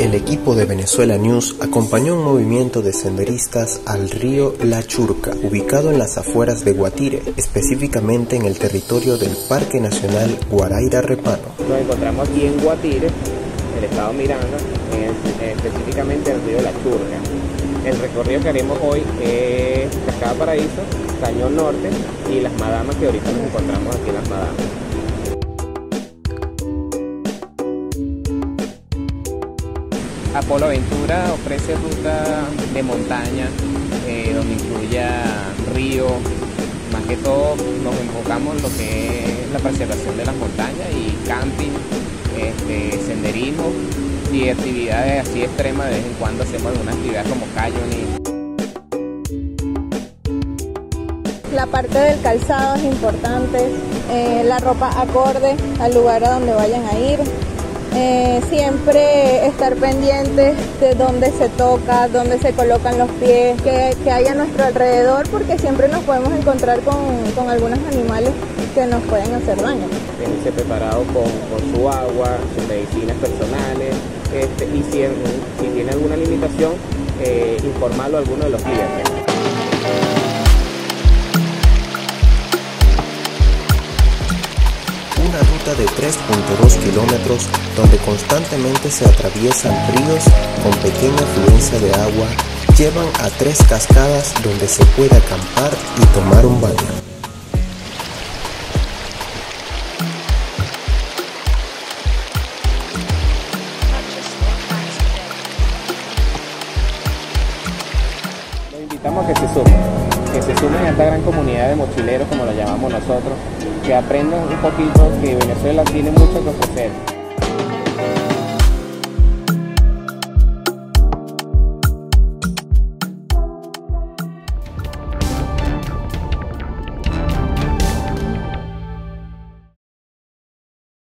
El equipo de Venezuela News acompañó un movimiento de senderistas al río La Churca, ubicado en las afueras de Guatire, específicamente en el territorio del Parque Nacional Guaraíra-Repano. Nos encontramos aquí en Guatire, el estado Miranda, específicamente en el río La Churca. El recorrido que haremos hoy es Cascada Paraíso, Cañón Norte y Las Madamas, que ahorita nos encontramos aquí en Las Madamas. Apolo Aventura ofrece ruta de montaña donde incluya río. Más que todo nos enfocamos en lo que es la preservación de las montañas y camping, senderismo y actividades así extremas. De vez en cuando hacemos alguna actividad como canyoning. La parte del calzado es importante, la ropa acorde al lugar a donde vayan a ir. Siempre estar pendientes de dónde se toca, dónde se colocan los pies, que hay a nuestro alrededor, porque siempre nos podemos encontrar con algunos animales que nos pueden hacer daño. Tenerse preparado con su agua, sus medicinas personales, y si tiene alguna limitación, informarlo a alguno de los guías. Una ruta de 3.2 kilómetros donde constantemente se atraviesan ríos con pequeña afluencia de agua, llevan a 3 cascadas donde se puede acampar y tomar un baño. Los invitamos a que se sumen a esta gran comunidad de mochileros, como lo llamamos nosotros, que aprendan un poquito que Venezuela tiene mucho que ofrecer.